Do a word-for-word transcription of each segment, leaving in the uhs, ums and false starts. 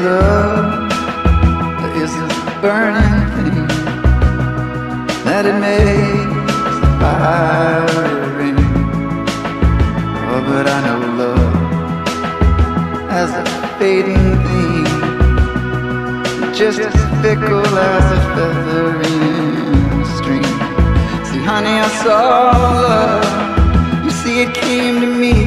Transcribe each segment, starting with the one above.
love is a burning thing, that it makes the fire ring. Oh, but I know love as a fading thing, just as fickle as a feather in a stream. See, honey, I saw love, you see it came to me.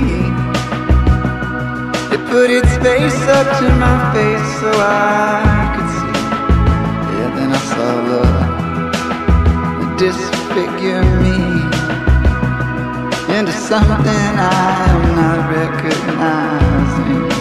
It put its face up to my face so I could see. Yeah, then I saw love disfigure me into something I am not recognizing.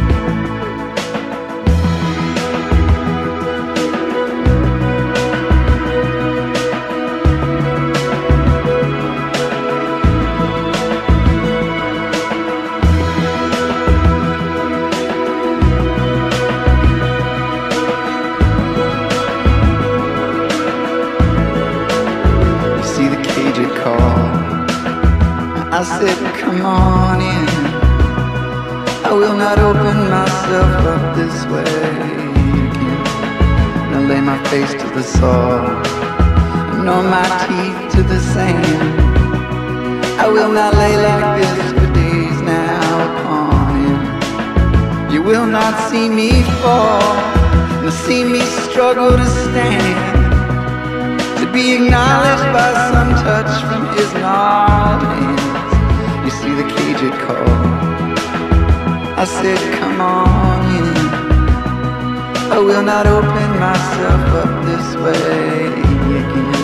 I said, come on in. I will not open myself up this way again. Now lay my face to the soil, nor my teeth to the sand. I will not lay like this for days now upon him. You will not see me fall, nor see me struggle to stand, to be acknowledged by some touch from his gnarled hands. You see the cage it called. I said, come on in. I will not open myself up this way again.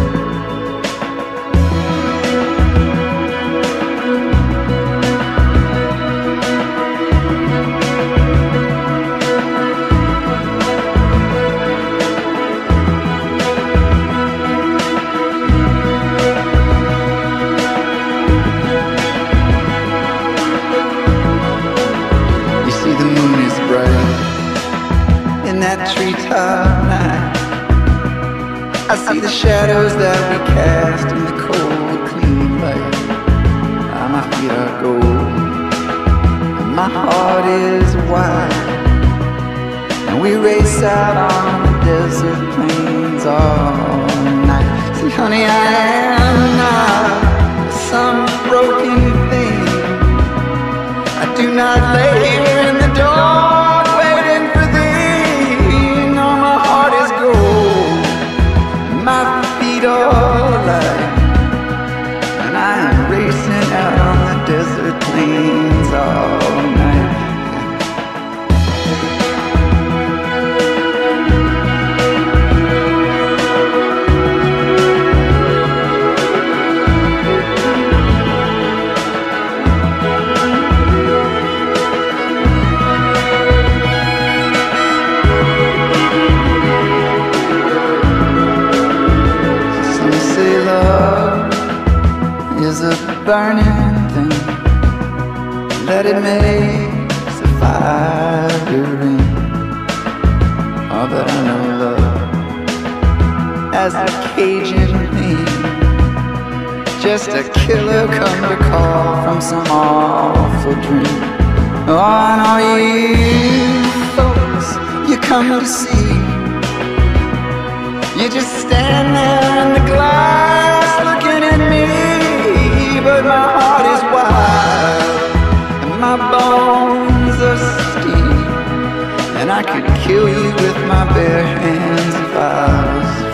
In that treetop night, I see the shadows that we cast in the cold, clean light. Ah, my feet are gold, and my heart is wide, and we race out on the desert plains all night. See, honey, I am not some broken thing. I do not lay here in the dark desert plains all night. Some say love is a burning thing, that it makes the fire ring. Oh, but I know love as a Cajun thing, just a killer come to call from some awful dream. Oh, and all you folks you come to see, you just stand there in the glass looking at me, but my heart is wild, my bones are steel, and I could kill you with my bare hands if I was